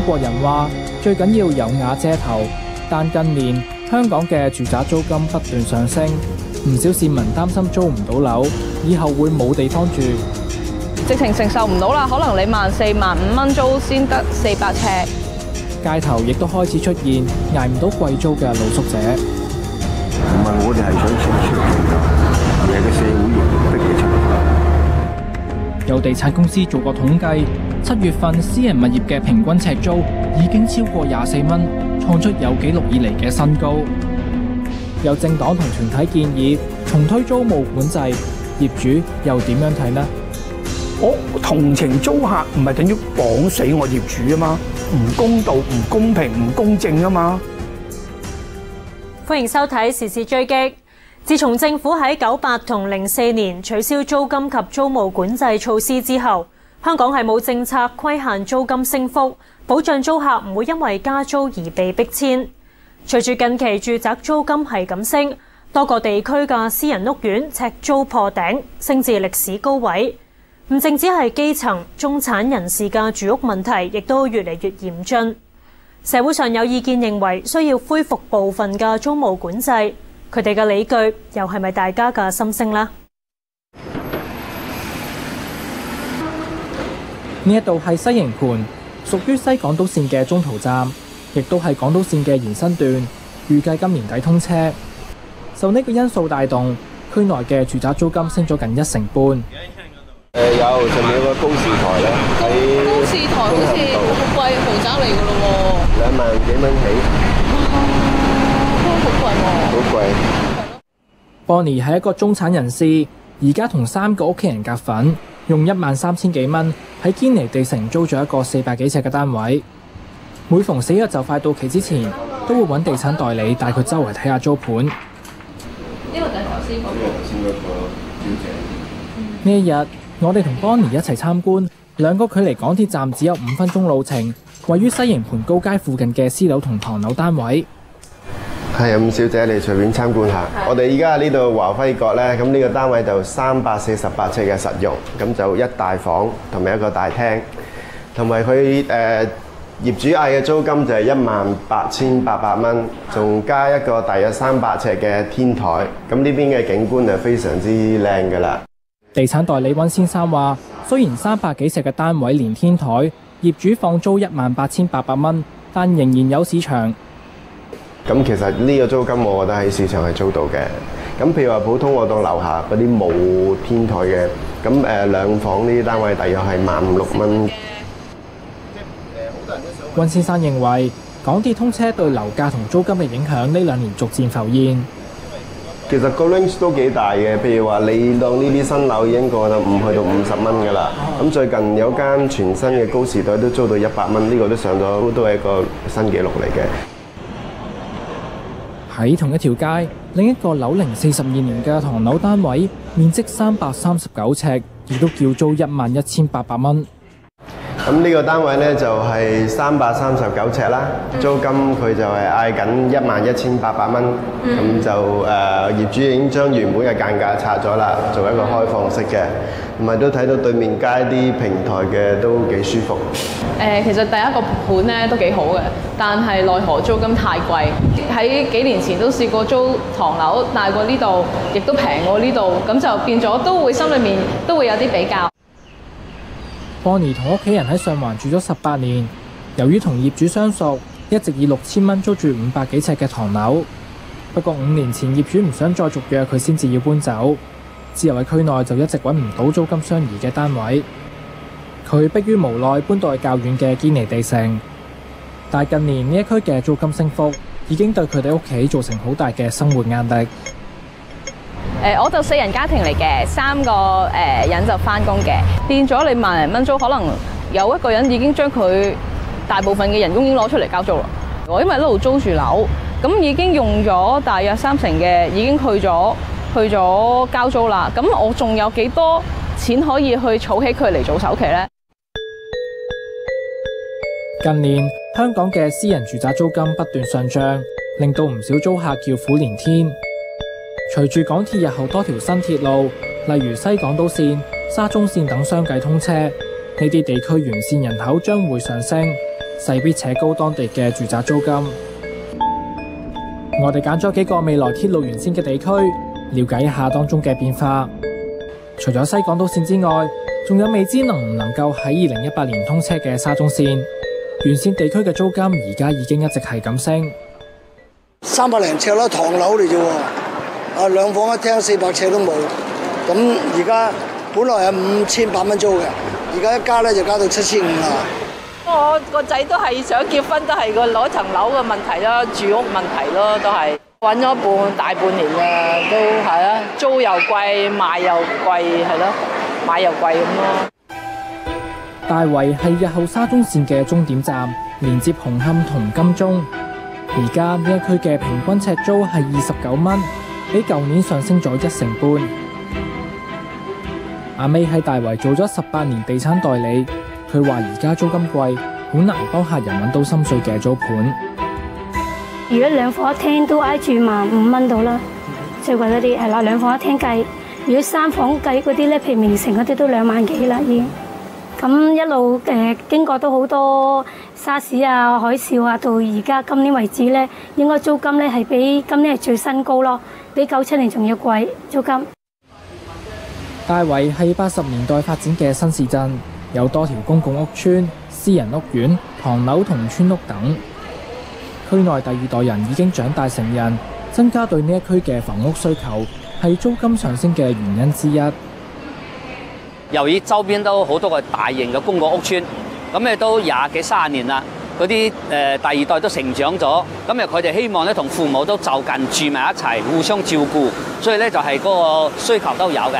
國人話最緊要有瓦遮頭，但近年香港嘅住宅租金不斷上升，唔少市民擔心租唔到樓，以後會冇地方住， 直情承受唔到啦。可能你14,000、15,000蚊租先得400尺， 街頭亦都開始出現捱唔到貴租嘅露宿者。 唔係我哋係想出嚟㗎，而係個社會逼你出嚟。 有地產公司做過統計，7月份私人物業嘅平均尺租已經超過24蚊，創出有紀錄以嚟嘅新高。有政黨同團體建議重推租務管制，業主又點樣睇呢？ 我同情租客，唔係等於綁死我業主啊嘛，唔公道、唔公平、唔公正啊嘛。 歡迎收睇時事追擊。自從政府喺98同04年取消租金及租務管制措施之後，香港係冇政策規限租金升幅，保障租客唔會因為加租而被逼遷。隨住近期住宅租金係咁升，多個地區嘅私人屋苑呎租破頂，升至歷史高位。唔淨止係基層、中產人士嘅住屋問題，亦都越嚟越嚴峻。社會上有意見認為需要恢復部分嘅租務管制，佢哋嘅理據又係咪大家嘅心聲呢？ 呢一度係西營盤，屬於西港島線嘅中途站，亦都係港島線嘅延伸段，預計今年底通車。受呢個因素帶動，區內嘅住宅租金升咗近1成半。 有上面有個高士台咧，喺高士台好似好貴豪宅嚟㗎咯喎 ，2萬幾蚊起， 都好貴喎。 好貴。 Bonnie 係一個中產人士，而家同3個屋企人夾份，用13000幾蚊喺堅尼地城租咗一個400幾尺嘅單位。每逢死約就快到期之前，都會揾地產代理帶佢周圍睇下租盤。 呢個就係頭先嗰個小姐。 呢一日，我哋同 Bonnie 一齊參觀兩個距離港鐵站只有5分鐘路程，位於西營盤高街附近嘅私樓同唐樓單位。 係啊，伍小姐，你隨便參觀下。我哋而家喺呢度華輝閣咧，咁呢個單位就348尺嘅實用，咁就1大房同埋1個大廳，同埋佢業主嗌嘅租金就係18,800蚊，仲加一個大約300尺嘅天台，咁呢邊嘅景觀就非常之靚㗎啦。 地產代理溫先生話，雖然300幾尺嘅單位連天台，業主放租18,800蚊，但仍然有市場。 咁其實呢個租金我覺得喺市場係租到嘅。咁譬如話普通我當樓下嗰啲冇天台嘅，咁2房呢啲單位大約係15,000-16,000蚊。 溫先生認為，港鐵通車對樓價同租金嘅影響呢2年逐漸浮現。 其實個 range 都幾大嘅，譬如話你當呢啲新樓已經過到去到50蚊㗎啦。咁最近有間全新嘅高士台都租到100蚊，呢個都上咗，都係一個新紀錄嚟嘅。喺同一條街，另一個樓齡42年嘅唐樓單位，面積339尺，亦都叫租11,800蚊。 咁呢個單位呢，就係339尺啦，租金佢就係嗌緊11,800蚊，咁就業主已經將原本嘅間價拆咗啦，做一個開放式嘅，同埋都睇到對面街啲平台嘅都幾舒服。 其實第一個盤呢都幾好嘅，但係奈何租金太貴。喺幾年前都試過租唐樓，大過呢度，亦都平過呢度，咁就變咗都會心裏面都會有啲比較。 Bonnie 同屋企人喺上環住咗18年，由於同業主相熟，一直以6000蚊租住500幾尺嘅唐樓。不過5年前業主唔想再續約佢，先至要搬走。之後喺區內就一直揾唔到租金相宜嘅單位，佢迫於無奈搬到去較遠嘅堅尼地城。但近年呢一區嘅租金升幅已經對佢哋屋企造成好大嘅生活壓力。 我就4人家庭嚟嘅，3個人就返工嘅，變咗你萬零蚊租，可能有一個人已經將佢大部分嘅人工已經攞出嚟交租啦。我因為呢度租住樓，咁已經用咗大約30%嘅，已經去咗交租啦。咁我仲有幾多錢可以去儲起佢嚟做首期呢？ 近年香港嘅私人住宅租金不斷上漲，令到唔少租客叫苦連天。隨住港鐵日後多條新鐵路，例如西港島線、沙中線等相繼通車，呢啲地區沿線人口將會上升， 勢必扯高當地嘅住宅租金。我哋揀咗幾個未來鐵路沿線嘅地區，了解一下當中嘅變化。除咗西港島線之外，仲有未知能唔能夠喺2018年通車嘅沙中線。沿線地區嘅租金而家已經一直係咁升。 300零尺啦，唐樓嚟啫喎，啊兩房一廳400尺都冇。咁而家本來係5800蚊租嘅，而家一加咧就加到7500啦。 我個仔都係想結婚，都係個攞層樓嘅問題啦，住屋問題咯，都係揾咗大半年啦，都係啊，租又貴，賣又貴，係咯，買又貴咁咯。 大圍係日後沙中線嘅終點站，連接紅磡同金鐘。而家呢一區嘅平均尺租係29蚊，比舊年上升咗1成半。阿 May 喺大圍做咗18年地產代理，佢話而家租金貴，好難幫客人揾到心水嘅租盤。 如果兩房一廳都挨住15,000蚊到啦，最貴嗰啲係啦，兩房一廳計。如果三房計嗰啲咧，譬如名城嗰啲都2萬幾啦已經。咁一路經過都好多沙士啊、海嘯啊，到而家今年為止咧，應該租金咧係比今年係最新高咯，比97年仲要貴租金。 大圍係80年代發展嘅新市鎮，有多條公共屋邨、私人屋苑、唐樓同村屋等。區內第二代人已經長大成人，增加對呢一區嘅房屋需求，係租金上升嘅原因之一。 由於周邊都好多個大型嘅公共屋邨，咁都20幾30年啦，嗰啲第二代都成長咗，咁佢哋希望咧同父母都就近住埋一齊，互相照顧，所以咧就係嗰個需求都有嘅。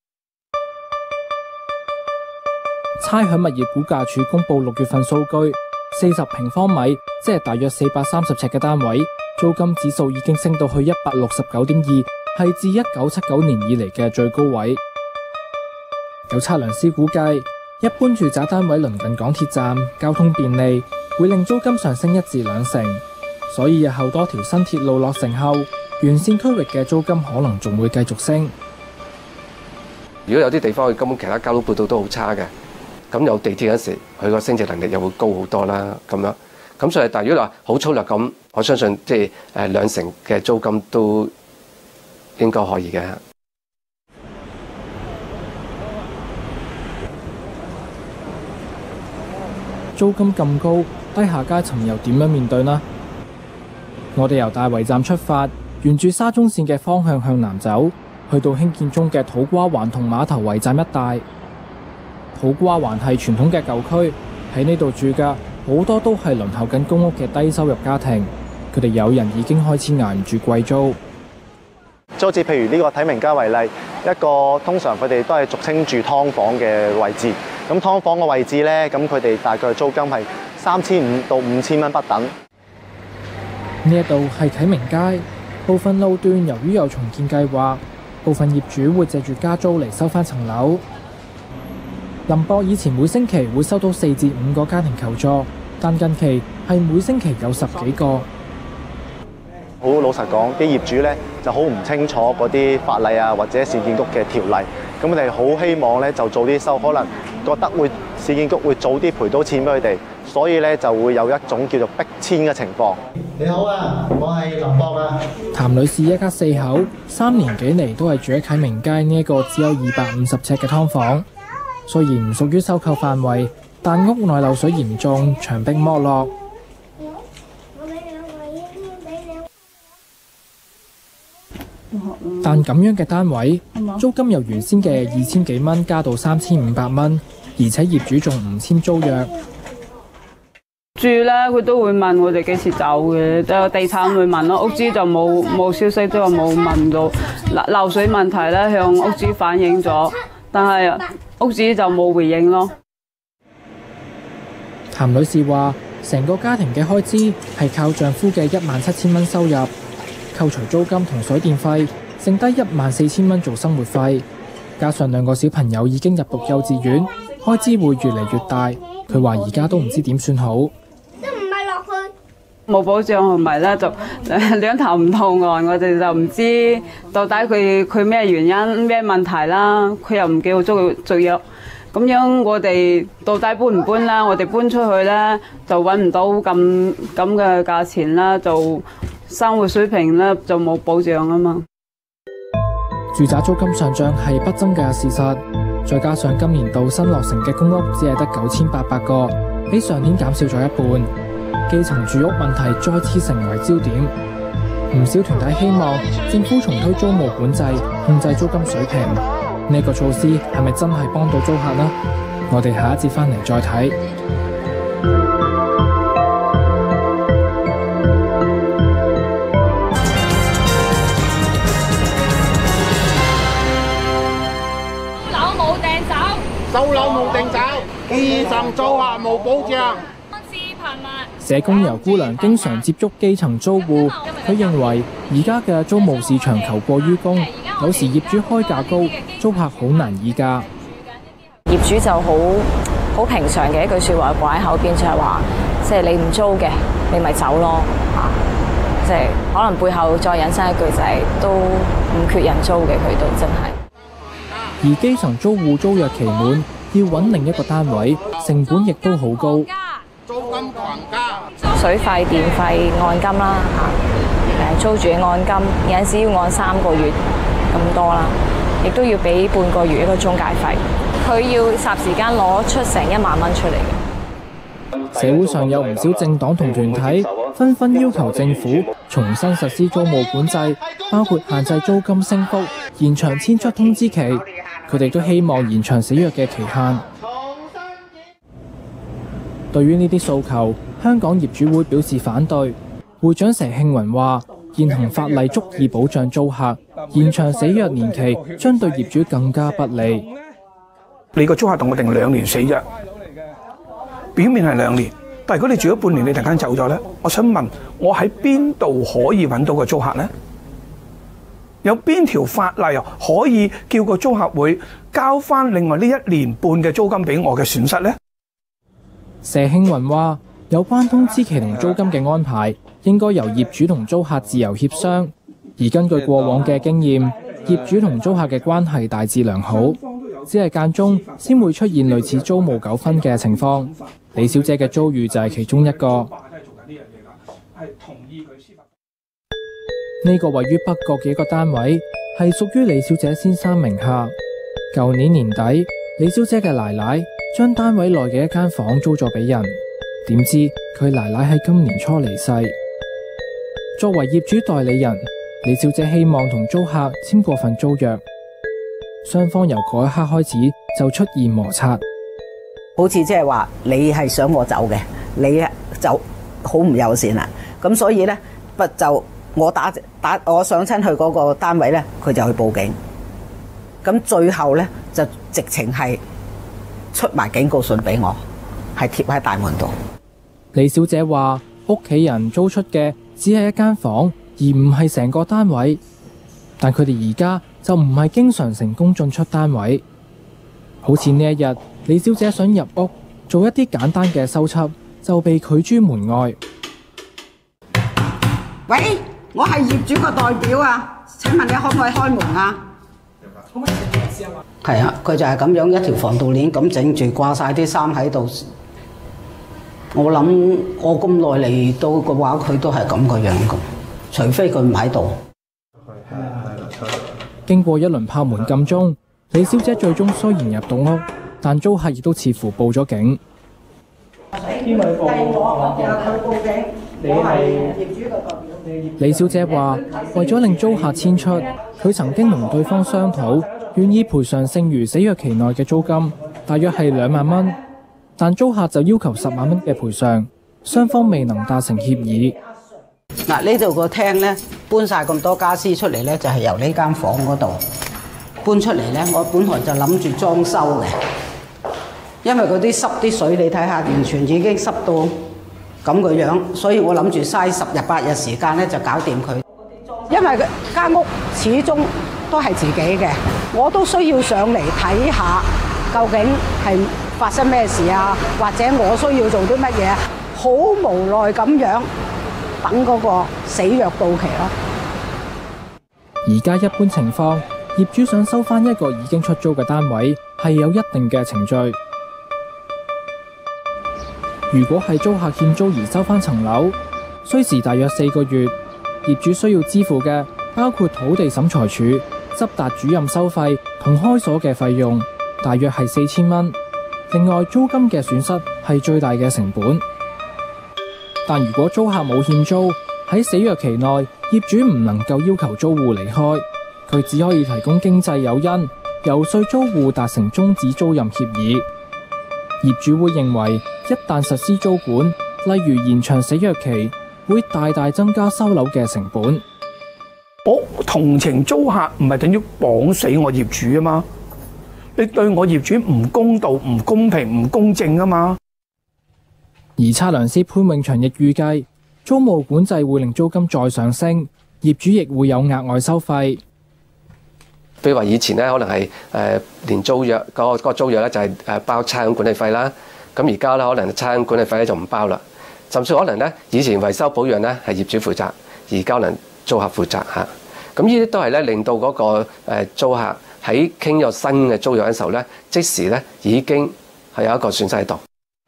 差餉物業估價署公布6月份數據，40平方米，即係大約430尺嘅單位，租金指數已經升到去169.2，係自1979年以嚟嘅最高位。有測量師估計，一般住宅單位鄰近港鐵站，交通便利，會令租金上升1至2成。所以日後多條新鐵路落成後，沿線區域嘅租金可能仲會繼續升。 如果有啲地方佢根本其他交通配套都好差嘅，咁有地鐵嗰時，佢個升值能力又會高好多啦。咁樣，咁所以但係如果話好粗略咁，我相信即係2成嘅租金都應該可以嘅。 租金咁高，低下階層又點樣面對呢？我哋由大圍站出發，沿住沙中線嘅方向向南走，去到興建中嘅土瓜灣同碼頭圍站一帶。土瓜灣係傳統嘅舊區，喺呢度住嘅好多都係輪候緊公屋嘅低收入家庭，佢哋有人已經開始捱唔住貴租。 就好似譬如呢個體明街為例，一個通常佢哋都係俗稱住劏房嘅位置。咁劏房嘅位置咧，咁佢哋大概租金係3500到5000蚊不等。 呢一度係啟明街，部分路段由於有重建計劃，部分業主會借住加租嚟收翻層樓。林博以前每星期會收到4至5個家庭求助，但近期係每星期有10幾個。 好老實講，啲業主咧就好唔清楚嗰啲法例啊，或者市建局嘅條例。咁佢哋好希望咧就早啲收，可能覺得市建局會早啲賠到錢俾佢哋，所以咧就會有一種叫做逼遷嘅情況。 你好啊，我係林博啊。 譚女士一家4口，3年幾嚟都係住喺啟明街呢一個只有250尺嘅劏房。雖然唔屬於收購範圍，但屋內漏水嚴重，牆壁剝落。但咁樣嘅單位，租金由原先嘅2000幾蚊加到3500蚊，而且業主仲唔簽租約。 住咧，佢都會問我哋幾時走嘅，就地產會問咯，屋主就冇消息，都話冇問到。漏水問題咧，向屋主反映咗，但係屋主就冇回應咯。 譚女士話：成個家庭嘅開支係靠丈夫嘅17000蚊收入，扣除租金同水電費，剩低14000蚊做生活費，加上2個小朋友已經入讀幼稚園，開支會越嚟越大。佢話而家都唔知點算好。 冇保障係咪咧？就兩頭唔到岸，我哋就唔知到底佢咩原因咩問題啦。佢又唔叫我續約， 咁樣我哋到底搬唔搬啦？我哋搬出去咧就揾唔到咁嘅價錢啦，就生活水平咧就冇保障啊嘛。 住宅租金上漲係不爭嘅事實，再加上今年度新落成嘅公屋只係得9800個，比上年減少咗一半，基層住屋問題再次成為焦點。唔少團體希望政府重推租務管制，控制租金水平。呢個措施係咪真係幫到租客呢？我哋下一節翻嚟再睇。 樓冇掟走，收樓冇掟走，基層租客冇保障。 社工游姑娘經常接觸基層租戶，佢認為而家嘅租務市場求過於供，有時業主開價高，租客好難議價。 業主就好平常嘅一句説話掛喺口邊，就係話，即係你唔租嘅，你咪走咯嚇。即係可能背後再引申一句就係，都唔缺人租嘅，佢都真係。 而基層租戶租約期滿，要揾另一個單位，成本亦都好高。 租金狂加， 水費、電費按金啦嚇，租住嘅按金有陣時要按3個月咁多啦，亦都要俾半個月一個中介費。佢要霎時間攞出成1萬蚊出嚟嘅。 社會上有唔少政黨同團體紛紛要求政府重新實施租務管制，包括限制租金升幅、延長遷出通知期。佢哋都希望延長死約嘅期限。對於呢啲訴求，香港業主會表示反對。會長佘慶雲話：現行法例足以保障租客，延長死約年期將對業主更加不利。 你個租客同我定2年死約，表面係2年，但係如果你住咗半年，你突然間走咗咧，我想問我喺邊度可以揾到個租客咧？有邊條法例可以叫個租客會交翻另外呢1年半嘅租金俾我嘅損失咧？ 佘慶雲話：有關通知期同租金嘅安排，應該由業主同租客自由協商。而根據過往嘅經驗，業主同租客嘅關係大致良好，只係間中先會出現類似租務糾紛嘅情況。李小姐嘅遭遇就係其中一個。呢個位於北角嘅一個單位係屬於李小姐先生名下。舊年年底，李小姐嘅奶奶將單位內嘅一間房租咗俾人，點知佢奶奶喺今年初離世。作為業主代理人，李小姐希望同租客簽過份租約，雙方由嗰一刻開始就出現摩擦。 好似即係話你係想我走嘅，你就好唔友善啦。咁所以呢，就我上親去嗰個單位呢，佢就去報警。咁最後呢，就直情係出埋警告信俾我，係貼喺大門度。 李小姐話：屋企人租出嘅只係一間房，而唔係成個單位。但佢哋而家就唔係經常成功進出單位。好似呢一日，李小姐想入屋做一啲簡單嘅修葺，就被拒諸門外。 喂，我係業主個代表啊，請問你可唔可以開門啊？係啊，佢就係咁樣一條防盜鏈咁整住，掛晒啲衫喺度。我諗我咁耐嚟到嘅話，佢都係咁個樣嘅，除非佢唔喺度。 經過一輪拍門禁鐘，李小姐最終雖然入到屋，但租客亦都似乎報咗警。 邊位報警？你係業主個代表。 李小姐話：為咗令租客遷出，佢曾經同對方商討，願意賠償剩餘死約期內嘅租金，大約係2萬蚊。但租客就要求10萬蚊嘅賠償，雙方未能達成協議。 嗱，呢度個廳咧搬晒咁多家私出嚟咧，就係由呢間房嗰度搬出嚟咧。我本來就諗住裝修嘅，因為嗰啲濕啲水，你睇下完全已經濕到咁個樣，所以我諗住嘥10日8日時間咧就搞掂佢。因為間屋始終都係自己嘅，我都需要上嚟睇下究竟係發生咩事啊，或者我需要做啲乜嘢，好無奈咁樣等嗰個死約到期咯。 而家一般情況，業主想收翻一個已經出租嘅單位， 係有一定嘅程序。如果係租客欠租而收返層樓，需時大約4個月，業主需要支付嘅包括土地審裁處執達主任收費同開鎖嘅費用，大約係4000蚊。另外，租金嘅損失係最大嘅成本。但如果租客冇欠租，喺死約期內，業主唔能夠要求租戶離開，佢只可以提供經濟誘因，遊說租戶達成終止租賃協議。業主會認為，一旦實施租管，例如延長死約期，會大大增加收樓嘅成本。 我同情租客，唔係等於綁死我業主啊嘛！你對我業主唔公道、唔公平、唔公正啊嘛！ 而測量師潘永祥亦預計，租務管制會令租金再上升，業主亦會有額外收費。 譬如話以前咧，可能係連租約嗰個租約咧就係包差餉管理費啦。咁而家咧可能差餉管理費咧就唔包啦。甚至可能咧以前維修保養咧係業主負責，而家可能租客負責嚇。咁呢啲都係咧令到嗰個租客喺傾咗新嘅租約嘅時候咧，即時咧已經係有一個損失喺度。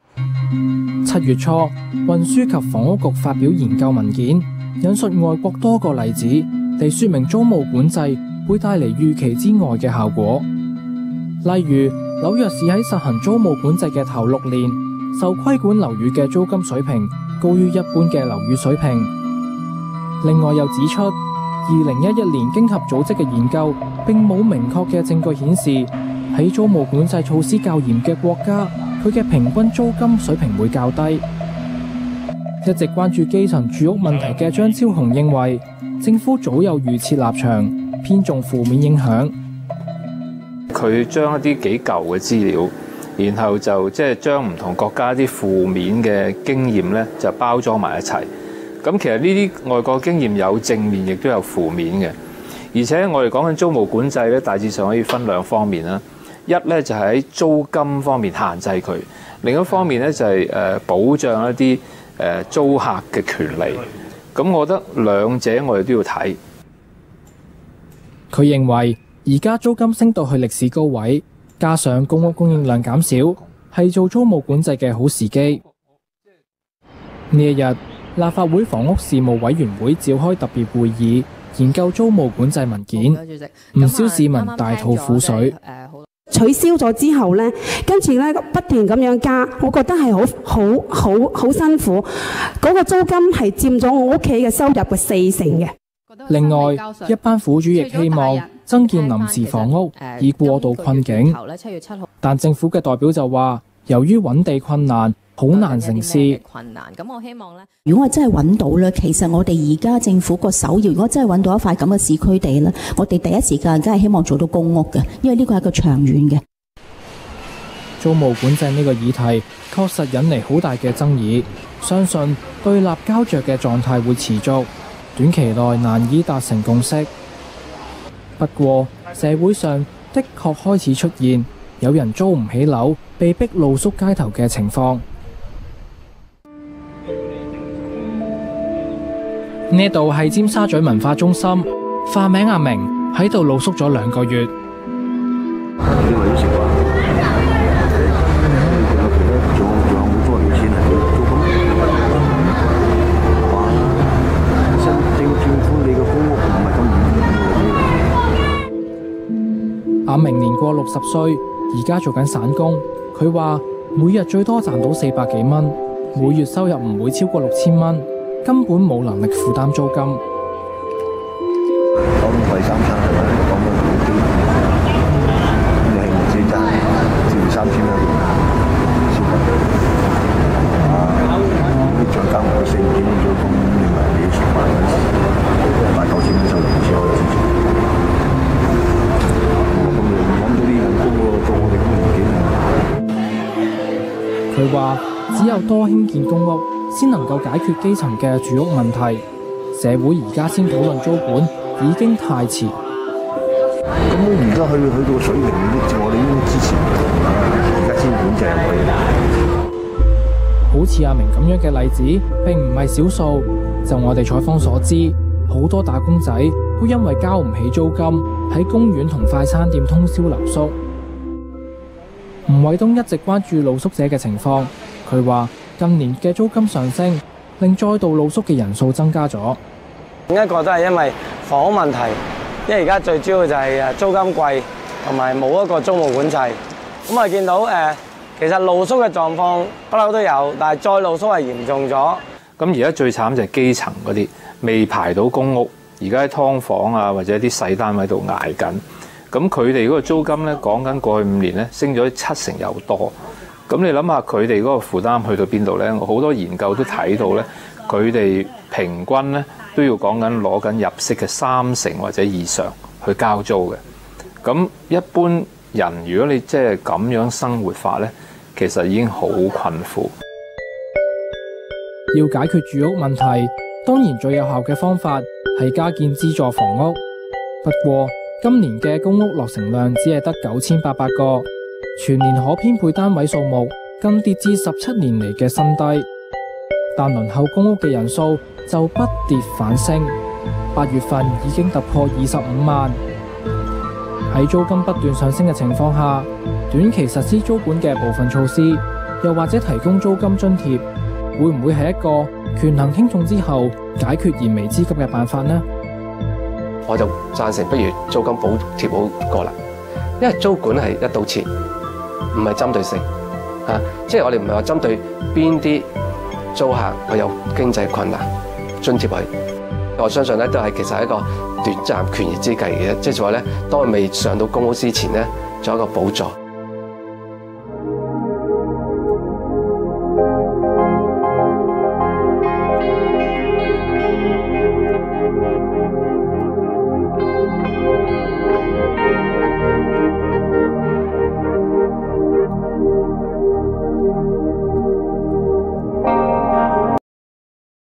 7月初，運輸及房屋局發表研究文件，引述外國多個例子嚟說明租務管制會帶嚟預期之外嘅效果。例如，紐約市喺實行租務管制嘅頭6年，受規管樓宇嘅租金水平高於一般嘅樓宇水平。另外又指出，2011年經合組織嘅研究並冇明確嘅證據顯示，喺租務管制措施較嚴嘅國家，佢嘅平均租金水平會較低。一直關注基層住屋問題嘅張超雄認為，政府早有預設立場，偏重負面影響。 佢將一啲幾舊嘅資料，然後就即係將唔同國家啲負面嘅經驗咧，就包裝埋一齊。咁其實呢啲外國經驗有正面，亦都有負面嘅。而且我哋講緊租務管制咧，大致上可以分2方面啦。一咧就係喺租金方面限制佢，另一方面咧就係保障一啲租客嘅權利。咁我覺得兩者我哋都要睇。 佢認為而家租金升到去歷史高位，加上公屋供應量減少，係做租務管制嘅好時機。呢一日，立法會房屋事務委員會召開特別會議，研究租務管制文件，唔少市民大吐苦水。 取消咗之後呢，跟住呢不斷咁樣加，我覺得係好辛苦。嗰個租金係佔咗我屋企嘅收入嘅4成嘅。 另外，一班苦主亦希望增建臨時房屋，以過渡困境。但政府嘅代表就話，由於揾地困難，好難成事。 咁我希望咧，如果我真係揾到咧，其實我哋而家政府個首要，如果真係揾到一塊咁嘅市區地咧，我哋第一時間梗係希望做到公屋嘅，因為呢個係一個長遠嘅。 租務管制呢個議題確實引嚟好大嘅爭議，相信對立膠着嘅狀態會持續，短期內難以達成共識。不過社會上的確開始出現有人租唔起樓，被逼露宿街頭嘅情況。呢度係尖沙咀文化中心，化名阿明喺度露宿咗2個月。阿明年過60歲，而家做緊散工。佢話每日最多賺到400幾蚊，每月收入唔會超過6000蚊。根本冇能力負擔租金。講貴3餐係咪？講到好啲，你係唔知賺至3000蚊消費。你再加埋個4、5千蚊租金，你咪要10萬蚊，8、9千蚊收入先可以支持。咁你揾到啲人工喎，做我哋咁嘅年紀。佢話：只有多興建公屋，先能夠解決基層嘅住屋問題。社會而家先討論租管已經太遲。咁而家去到個水平，我哋已經之前而家先管制佢。好似阿明咁樣嘅例子並唔係少數。就我哋採訪所知，好多打工仔都因為交唔起租金，喺公園同快餐店通宵留宿。 吳偉東一直關注露宿者嘅情況，佢話近年嘅租金上升，令再度露宿嘅人數增加咗。 另一個都係因為房屋問題，因為而家最主要就係租金貴，同埋冇一個租務管制。咁我見到其實露宿嘅狀況不嬲都有，但係再露宿係嚴重咗。 咁而家最慘就係基層嗰啲未排到公屋，而家喺劏房啊或者啲細單位度捱緊。咁佢哋嗰個租金咧，講緊過去5年咧升咗7成有多。咁你諗下佢哋嗰個負擔去到邊度咧？好多研究都睇到咧，佢哋平均咧都要講緊攞緊入息嘅3成或者以上去交租嘅。咁一般人如果你即係咁樣生活法咧，其實已經好困苦。 要解決住屋問題，當然最有效嘅方法係加建資助房屋。不過今年嘅公屋落成量只係得9800個，全年可編配單位數目更跌至17年嚟嘅新低。但輪候公屋嘅人數就不跌反升，8月份已經突破25萬。喺租金不斷上升嘅情況下，短期實施租管嘅部分措施，又或者提供租金津貼，會唔會係一個權衡輕重之後解決燃眉之急嘅辦法呢？ 我就贊成不如租金補貼好過啦，因為租管係一刀切，唔係針對性即係我哋唔係話針對邊啲租客佢有經濟困難津貼佢。我相信咧都係其實係一個短暫權宜之計嘅，即係話咧，當佢未上到公屋之前咧，做一個補助。